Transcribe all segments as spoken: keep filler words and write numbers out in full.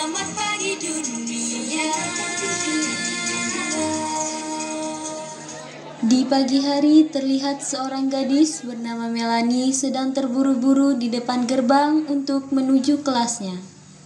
Selamat pagi dunia. Di pagi hari terlihat seorang gadis bernama Melanie sedang terburu-buru di depan gerbang untuk menuju kelasnya.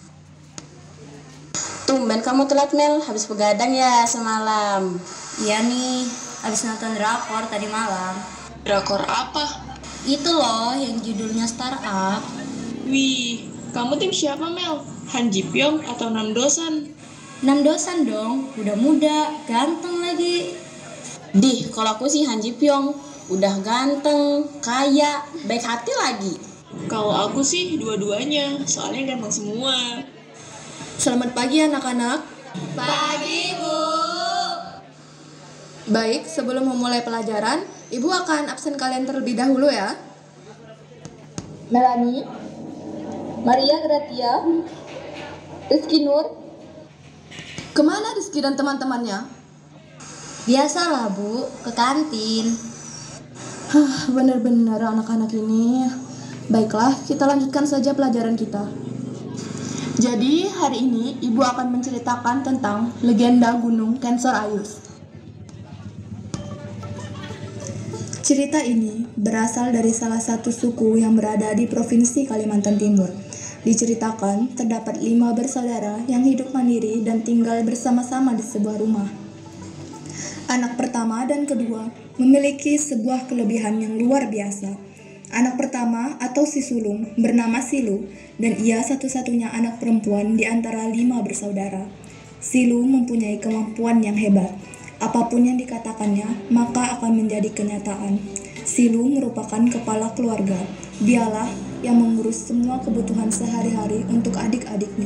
Tumben kamu telat, Mel. Habis begadang ya semalam. Iya nih, habis nonton drakor tadi malam. Drakor apa? Itu loh yang judulnya Startup. Wih, kamu tim siapa, Mel? Han Ji Pyong atau Nam Dosan? Nam Dosan dong, udah muda, ganteng lagi. Dih, kalau aku sih Han Ji Pyong. Udah ganteng, kaya, baik hati lagi. Kalau aku sih dua-duanya, soalnya ganteng semua. Selamat pagi anak-anak. Pagi, Bu. Baik, sebelum memulai pelajaran, Ibu akan absen kalian terlebih dahulu ya. Melanie, Maria Gratia, Rizky Nur. Kemana Rizky dan teman-temannya? Biasalah Bu, ke kantin. Hah, benar-benar anak-anak ini. Baiklah, kita lanjutkan saja pelajaran kita. Jadi, hari ini Ibu akan menceritakan tentang legenda Gunung Kensor Ayus. Cerita ini berasal dari salah satu suku yang berada di Provinsi Kalimantan Timur. Diceritakan terdapat lima bersaudara yang hidup mandiri dan tinggal bersama-sama di sebuah rumah. Anak pertama dan kedua memiliki sebuah kelebihan yang luar biasa. Anak pertama atau si sulung bernama Silu dan ia satu-satunya anak perempuan di antara lima bersaudara. Silu mempunyai kemampuan yang hebat. Apapun yang dikatakannya, maka akan menjadi kenyataan. Silu merupakan kepala keluarga. Dialah yang mengurus semua kebutuhan sehari-hari untuk adik-adiknya.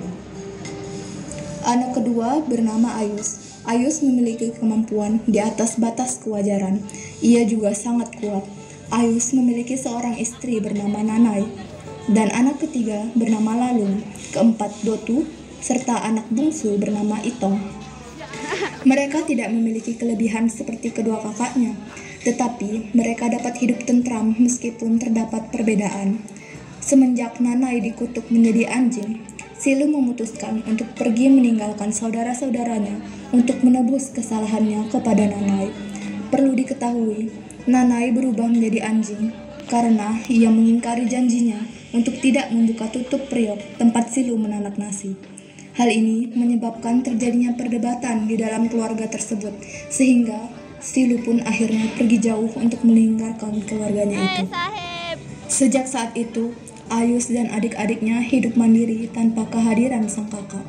Anak kedua bernama Ayus. Ayus memiliki kemampuan di atas batas kewajaran. Ia juga sangat kuat. Ayus memiliki seorang istri bernama Nanai. Dan anak ketiga bernama Lalung. Keempat Dotu, serta anak bungsu bernama Itong. Mereka tidak memiliki kelebihan seperti kedua kakaknya, tetapi mereka dapat hidup tentram meskipun terdapat perbedaan. Semenjak Nanai dikutuk menjadi anjing, Silu memutuskan untuk pergi meninggalkan saudara-saudaranya untuk menebus kesalahannya kepada Nanai. Perlu diketahui, Nanai berubah menjadi anjing karena ia mengingkari janjinya untuk tidak membuka tutup periuk tempat Silu menanak nasi. Hal ini menyebabkan terjadinya perdebatan di dalam keluarga tersebut, sehingga Silu pun akhirnya pergi jauh untuk meninggalkan keluarganya itu. Sejak saat itu, Ayus dan adik-adiknya hidup mandiri tanpa kehadiran sang kakak.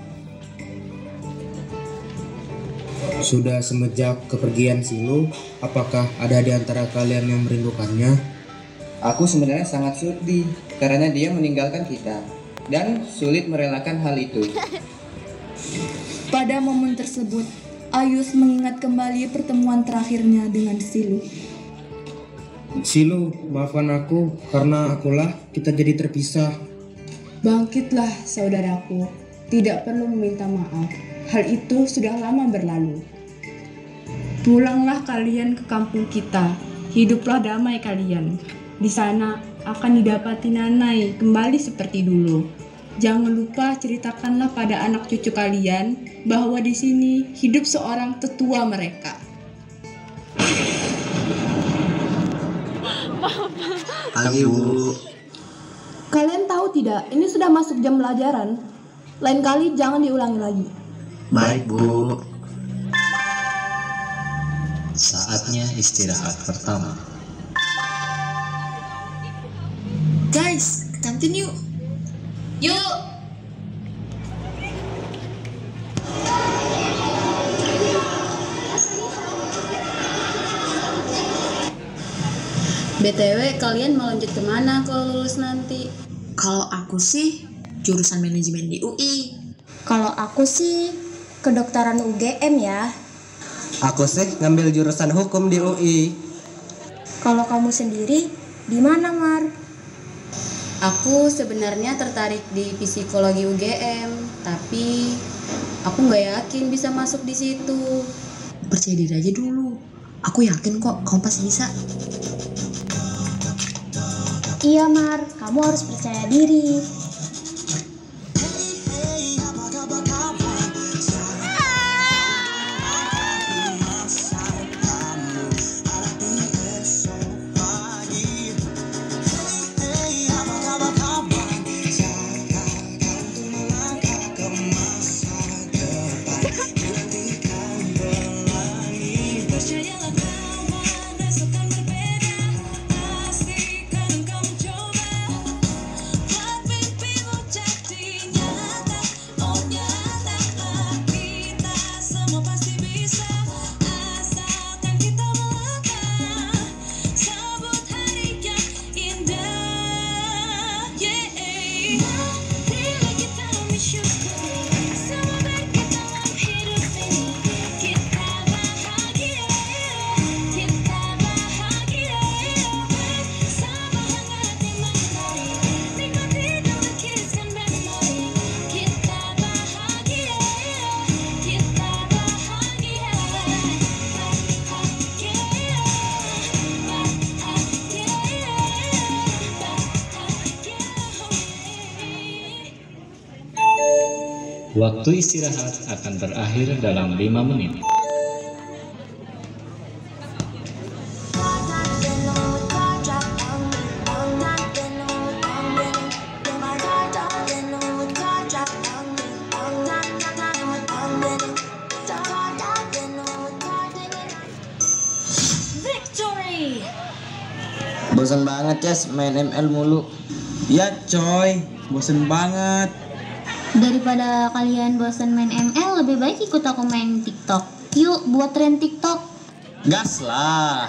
Sudah semenjak kepergian Silu, apakah ada di antara kalian yang merindukannya? Aku sebenarnya sangat sedih karena dia meninggalkan kita dan sulit merelakan hal itu. Pada momen tersebut, Ayus mengingat kembali pertemuan terakhirnya dengan Silu. Silu, maafkan aku karena akulah kita jadi terpisah. Bangkitlah saudaraku, tidak perlu meminta maaf. Hal itu sudah lama berlalu. Pulanglah kalian ke kampung kita, hiduplah damai kalian. Di sana akan didapati Nanai kembali seperti dulu. Jangan lupa ceritakanlah pada anak cucu kalian bahwa di sini hidup seorang tetua mereka. Pagi, Bu. Kalian tahu tidak, ini sudah masuk jam pelajaran. Lain kali jangan diulangi lagi. Baik, Bu. Saatnya istirahat pertama. Guys, ke kantin yuk. Yuk. B T W kalian mau lanjut kemana kalau lulus nanti? Kalau aku sih jurusan manajemen di U I. Kalau aku sih kedokteran U G M ya. Aku sih ngambil jurusan hukum di U I. Kalau kamu sendiri di mana, Mar? Aku sebenarnya tertarik di psikologi U G M, tapi aku nggak yakin bisa masuk di situ. Percaya diri aja dulu. Aku yakin kok kamu pasti bisa. Iya, Mar, kamu harus percaya diri. Waktu istirahat akan berakhir dalam lima menit. Bosan banget Ces main M L mulu. Ya coy, bosan banget. Daripada kalian bosan main M L, lebih baik ikut aku main TikTok. Yuk buat tren TikTok. Gas lah.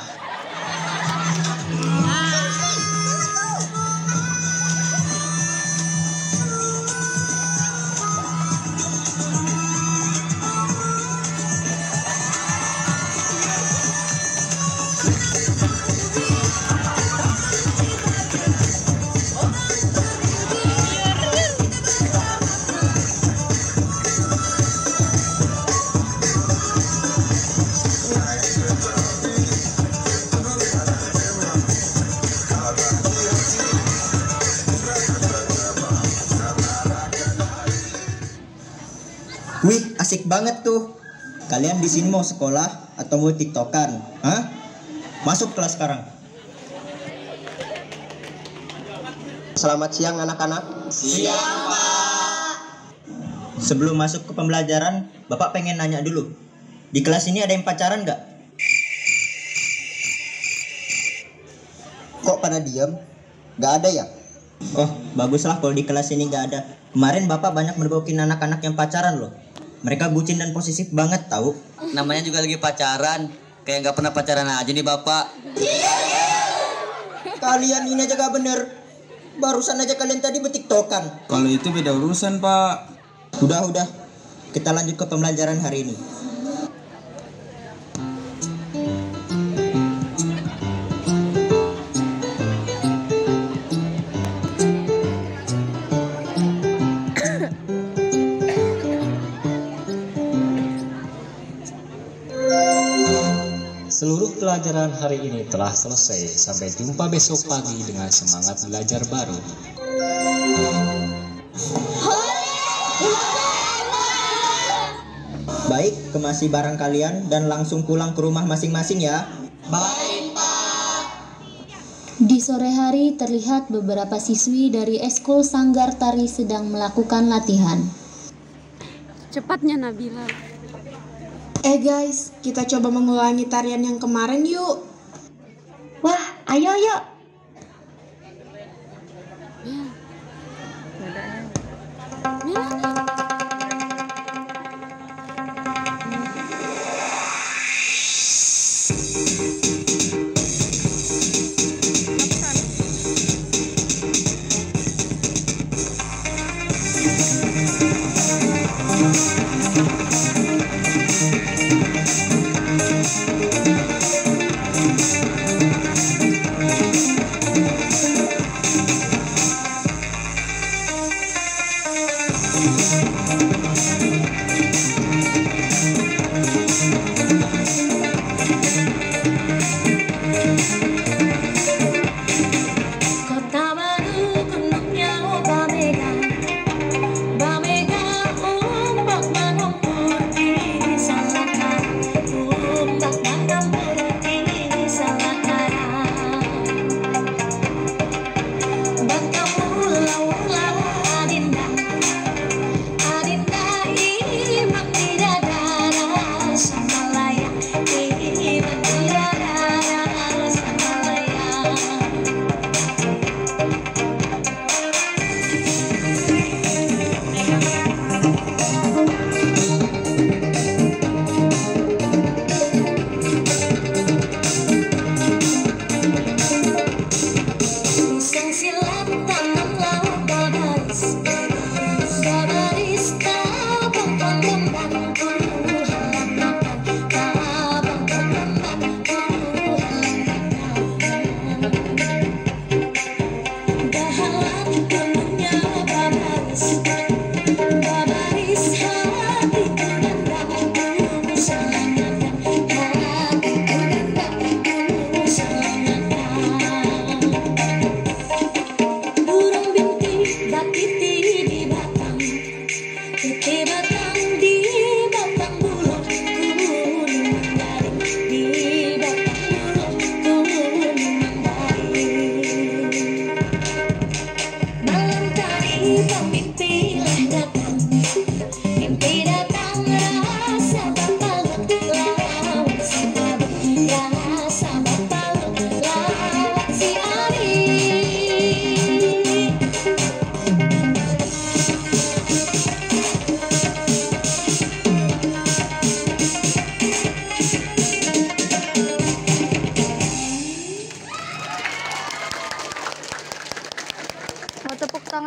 Wih, asik banget tuh. Kalian di sini mau sekolah atau mau tiktokan? Hah? Masuk kelas sekarang. Selamat siang anak-anak. Siang, Pak. Sebelum masuk ke pembelajaran, Bapak pengen nanya dulu. Di kelas ini ada yang pacaran nggak? Kok pada diam? Nggak ada ya? Oh, baguslah kalau di kelas ini nggak ada. Kemarin Bapak banyak mergokin anak-anak yang pacaran loh. Mereka bucin dan posesif banget tahu. Namanya juga lagi pacaran. Kayak nggak pernah pacaran aja nih Bapak. Kalian ini aja gak bener. Barusan aja kalian tadi bertiktokan. Kalau itu beda urusan Pak. Udah-udah, kita lanjut ke pembelajaran hari ini. Seluruh pelajaran hari ini telah selesai. Sampai jumpa besok pagi dengan semangat belajar baru. Baik, kemasi barang kalian dan langsung pulang ke rumah masing-masing ya. Baik, Pak. Di sore hari terlihat beberapa siswi dari Eskul Sanggar Tari sedang melakukan latihan. Cepatnya Nabila. Eh guys, kita coba mengulangi tarian yang kemarin yuk. Wah, ayo yuk. Thank you.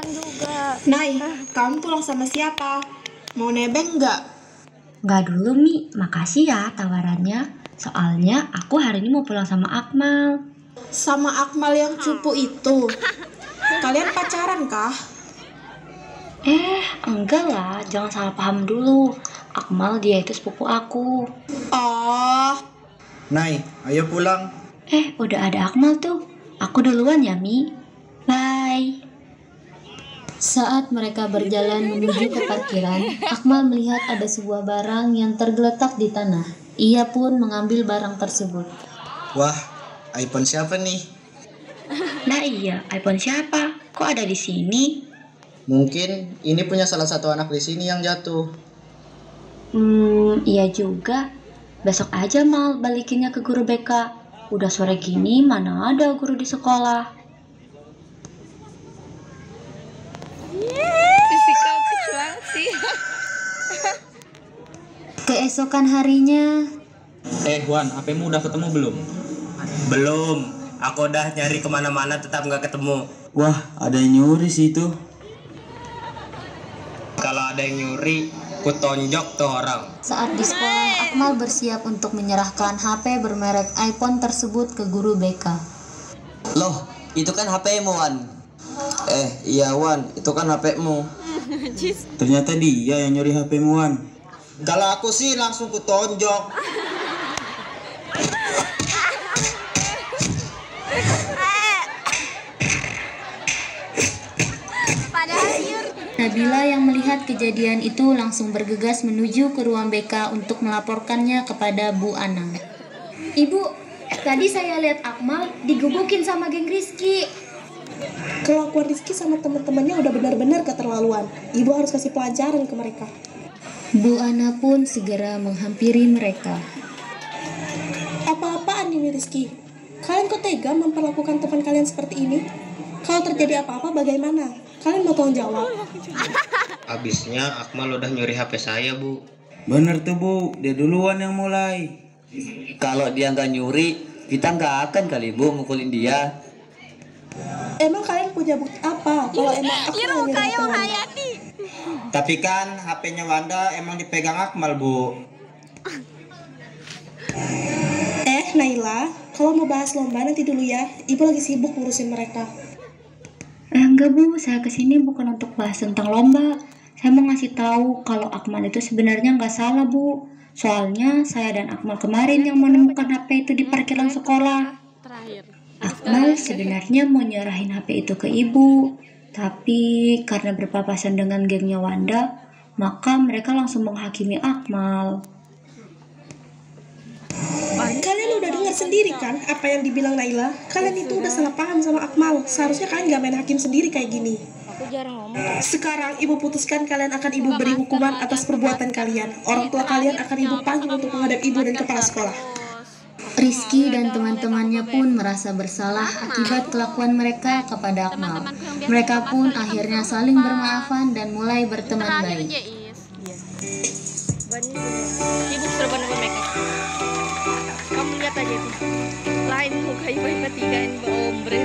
pulang juga. Nay, kamu pulang sama siapa? Mau nebeng nggak? Nggak dulu, Mi. Makasih ya tawarannya. Soalnya aku hari ini mau pulang sama Akmal. Sama Akmal yang cupu itu? Kalian pacaran kah? Eh, enggak lah. Jangan salah paham dulu. Akmal dia itu sepupu aku. Oh. Nay, ayo pulang. Eh, udah ada Akmal tuh. Aku duluan ya, Mi. Bye. Saat mereka berjalan menuju ke parkiran, Akmal melihat ada sebuah barang yang tergeletak di tanah. Ia pun mengambil barang tersebut. Wah, iPhone siapa nih? Nah iya, iPhone siapa? Kok ada di sini? Mungkin ini punya salah satu anak di sini yang jatuh. Hmm, iya juga. Besok aja Mal balikinnya ke guru B K. Udah sore gini mana ada guru di sekolah. Fisikal kecil banget sih. Keesokan harinya, Eh Wan, H P-mu udah ketemu belum? Belum. Aku udah nyari kemana-mana tetap nggak ketemu. Wah, ada yang nyuri sih itu. Kalau ada yang nyuri, ku tonjok tuh orang. saat di sekolah, Akmal bersiap untuk menyerahkan H P bermerek iPhone tersebut ke guru B K. Loh, itu kan H P-mu, Wan. Eh, iya Wan, itu kan H P-mu. Ternyata dia yang nyuri H P-mu, Wan. Kalau aku sih langsung ku tonjok. Nabila yang melihat kejadian itu langsung bergegas menuju ke ruang B K untuk melaporkannya kepada Bu Anang. Ibu, tadi saya lihat Akmal digebukin sama geng Rizky. Kelakuan Rizky sama teman-temannya udah benar-benar keterlaluan. Ibu harus kasih pelajaran ke mereka. Bu Ana pun segera menghampiri mereka. Apa-apaan ini Rizky? Kalian kok tega memperlakukan teman kalian seperti ini? Kalau terjadi apa-apa bagaimana? Kalian mau tanggung jawab? Abisnya Akmal udah nyuri H P saya, Bu. Bener tuh, Bu. Dia duluan yang mulai. Kalau dia nggak nyuri, kita nggak akan kali, Bu, mukulin dia. Emang kalian punya bukti apa? Kalau emang aku yang nyuri H P Wanda? Tapi kan H P-nya Wanda emang dipegang Akmal, Bu. Eh, Naila, kalau mau bahas lomba nanti dulu ya. Ibu lagi sibuk ngurusin mereka. Eh, enggak Bu, saya kesini bukan untuk bahas tentang lomba. Saya mau ngasih tahu kalau Akmal itu sebenarnya nggak salah Bu. Soalnya saya dan Akmal kemarin yang menemukan H P itu di parkiran sekolah. Akmal sebenarnya mau nyerahin H P itu ke ibu, tapi karena berpapasan dengan gengnya Wanda, maka mereka langsung menghakimi Akmal. Kalian udah dengar sendiri kan apa yang dibilang Naila? Kalian itu udah salah paham sama Akmal. Seharusnya kalian gak main hakim sendiri kayak gini. Sekarang ibu putuskan kalian akan ibu beri hukuman atas perbuatan kalian. Orang tua kalian akan ibu panggil untuk menghadap ibu dan kepala sekolah. Rizky dan teman-temannya pun merasa bersalah akibat kelakuan mereka kepada Akmal. Mereka pun akhirnya saling bermaafan dan mulai berteman baik. Ibu sudah benar makeup. Kamu lihat aja itu. Lain muka ibu tiga ini ombre.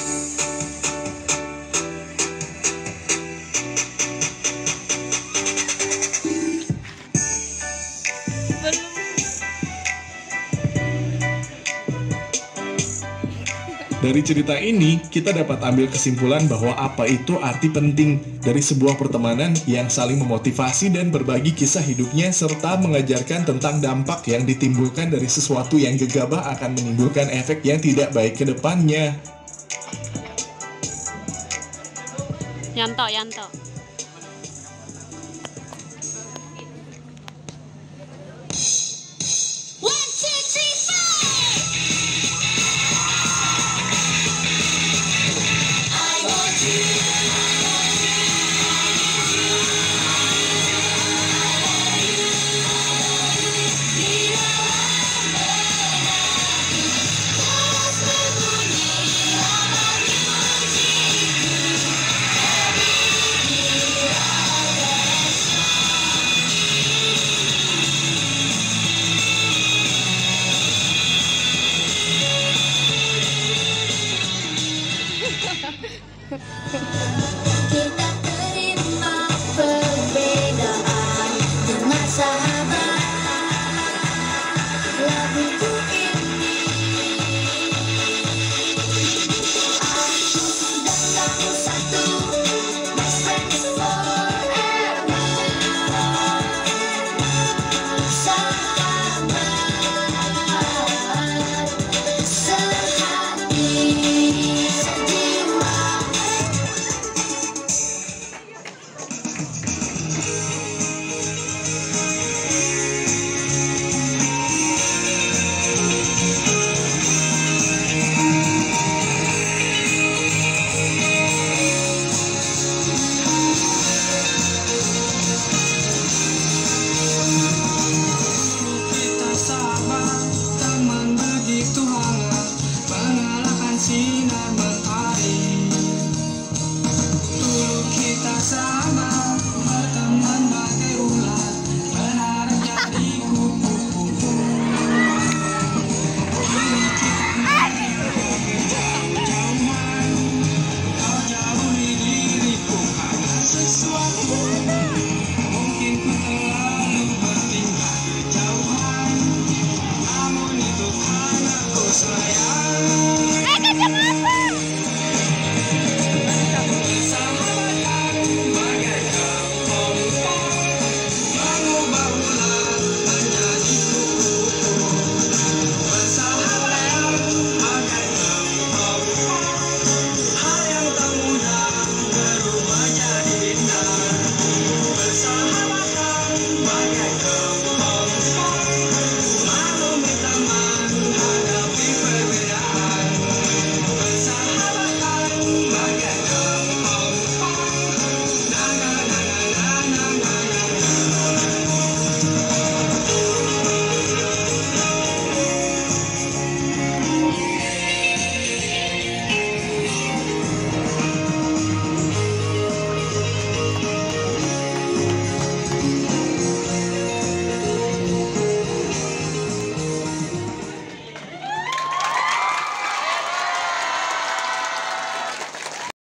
Dari cerita ini, kita dapat ambil kesimpulan bahwa apa itu arti penting dari sebuah pertemanan yang saling memotivasi dan berbagi kisah hidupnya serta mengajarkan tentang dampak yang ditimbulkan dari sesuatu yang gegabah akan menimbulkan efek yang tidak baik ke depannya. Yanto, Yanto. Kita cinta.